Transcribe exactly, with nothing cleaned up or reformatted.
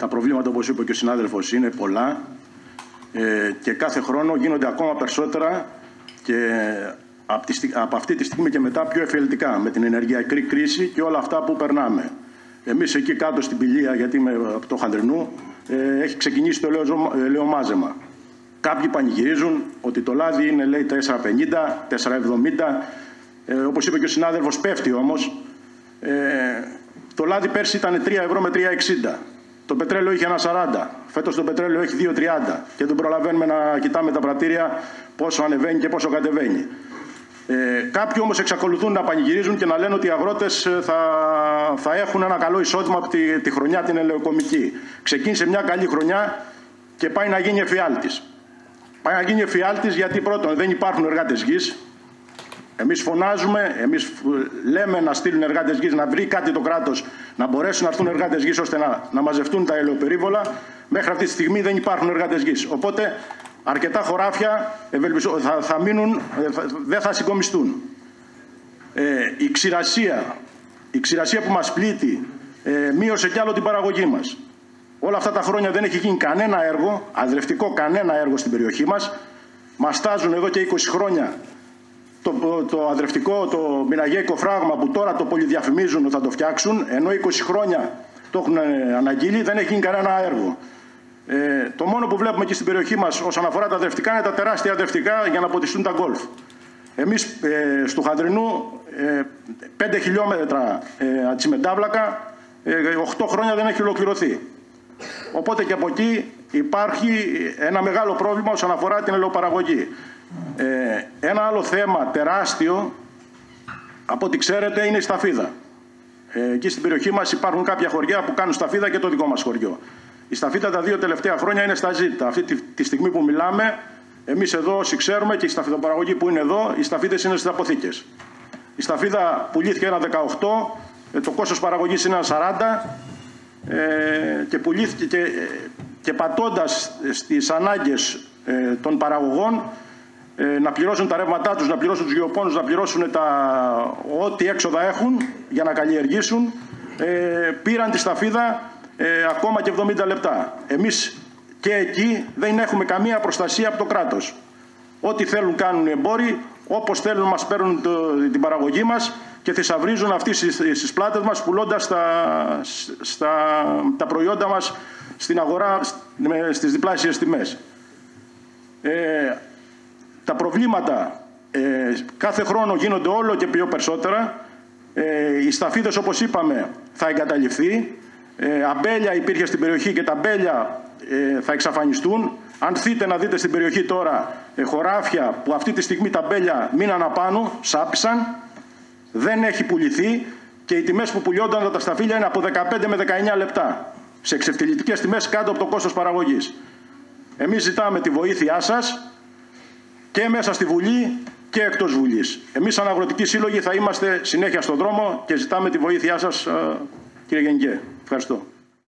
τα προβλήματα, όπως είπε και ο συνάδελφος, είναι πολλά ε, και κάθε χρόνο γίνονται ακόμα περισσότερα και από, τη, από αυτή τη στιγμή και μετά πιο εφιαλτικά με την ενεργειακή κρίση και όλα αυτά που περνάμε. Εμείς εκεί κάτω στην Πηλία, γιατί είμαι από το Χανδρινού, ε, έχει ξεκινήσει το ελαιομάζεμα. Κάποιοι πανηγυρίζουν ότι το λάδι είναι, λέει, τέσσερα πενήντα, τέσσερα εβδομήντα. Ε, όπως είπε και ο συνάδελφος, πέφτει όμως. Ε, το λάδι πέρσι ήταν τρία ευρώ με τρία εξήντα. Το πετρέλαιο είχε ένα σαράντα. Φέτος το πετρέλαιο έχει δύο τριάντα. Και δεν προλαβαίνουμε να κοιτάμε τα πρατήρια πόσο ανεβαίνει και πόσο κατεβαίνει. Ε, κάποιοι όμως εξακολουθούν να πανηγυρίζουν και να λένε ότι οι αγρότες θα, θα έχουν ένα καλό εισόδημα από τη, τη χρονιά την ελαιοκομική. Ξεκίνησε μια καλή χρονιά και πάει να γίνει εφιάλτης. Πάει να γίνει εφιάλτης γιατί πρώτον δεν υπάρχουν εργάτες γης. Εμείς φωνάζουμε, εμείς λέμε να στείλουν εργάτες γης, να βρει κάτι το κράτος, να μπορέσουν να έρθουν εργάτες γης ώστε να, να μαζευτούν τα ελαιοπερίβολα. Μέχρι αυτή τη στιγμή δεν υπάρχουν εργάτες γης. Οπότε αρκετά χωράφια θα, θα μείνουν, θα, δεν θα συγκομιστούν. Ε, η ξηρασία, η ξηρασία που μας πλήττει ε, μείωσε κι άλλο την παραγωγή μας. Όλα αυτά τα χρόνια δεν έχει γίνει κανένα έργο, αδρευτικό κανένα έργο στην περιοχή μας. Μας στάζουν εδώ και είκοσι χρόνια το, το, το αδρευτικό, το μηναγέικο φράγμα που τώρα το πολυδιαφημίζουν ότι θα το φτιάξουν, ενώ είκοσι χρόνια το έχουν αναγγείλει, δεν έχει γίνει κανένα έργο. Ε, το μόνο που βλέπουμε εκεί στην περιοχή μας όσον αφορά τα αδρευτικά είναι τα τεράστια αδρευτικά για να ποτιστούν τα γκολφ. Εμείς ε, στο Χανδρινού ε, πέντε χιλιόμετρα ε, ατσιμεντάβλακα, ε, οκτώ χρόνια δεν έχει ολοκληρωθεί. Οπότε και από εκεί υπάρχει ένα μεγάλο πρόβλημα όσον αφορά την ελαιοπαραγωγή. Ε, ένα άλλο θέμα τεράστιο, από ό,τι ξέρετε, είναι η σταφίδα. Ε, εκεί στην περιοχή μας υπάρχουν κάποια χωριά που κάνουν σταφίδα και το δικό μας χωριό. Η σταφίδα τα δύο τελευταία χρόνια είναι στα ζήτα. Αυτή τη, τη στιγμή που μιλάμε, εμείς εδώ όσοι ξέρουμε και η σταφιδοπαραγωγή που είναι εδώ, οι σταφίδες είναι στις αποθήκες. Η σταφίδα πουλήθηκε ένα δεκαοκτώ, το κόστος παραγωγής είναι ένα σαράντα ε, και πουλήθηκε και, και πατώντας στις ανάγκες ε, των παραγωγών ε, να πληρώσουν τα ρεύματά τους, να πληρώσουν τους γεωπόνους, να πληρώσουν τα, ό,τι έξοδα έχουν για να καλλιεργήσουν, ε, πήραν τη σταφίδα ε, ακόμα και εβδομήντα λεπτά. Εμείς και εκεί δεν έχουμε καμία προστασία από το κράτος. Ό,τι θέλουν κάνουν οι εμπόροι, όπως θέλουν μας παίρνουν το, την παραγωγή μας και θησαυρίζουν αυτοί στις πλάτες μας πουλώντας τα, στα, τα προϊόντα μας στην αγορά στις διπλάσιες τιμές. Ε, τα προβλήματα ε, κάθε χρόνο γίνονται όλο και πιο περισσότερα. Ε, οι σταφίδες, όπως είπαμε, θα εγκαταλειφθεί. Ε, αμπέλια υπήρχε στην περιοχή και τα αμπέλια ε, θα εξαφανιστούν. Αν θείτε να δείτε στην περιοχή τώρα ε, χωράφια που αυτή τη στιγμή τα αμπέλια μείναν απάνω, σάπισαν, δεν έχει πουληθεί και οι τιμές που πουλιόνταν τα σταφύλια είναι από δεκαπέντε με δεκαεννιά λεπτά. Σε εξευτελιστικές τιμές κάτω από το κόστος παραγωγής. Εμείς ζητάμε τη βοήθειά σας και μέσα στη Βουλή και εκτός Βουλής. Εμείς σαν Αγροτικοί Σύλλογοι θα είμαστε συνέχεια στον δρόμο και ζητάμε τη βοήθειά σας, κύριε Γενικέ. Ευχαριστώ.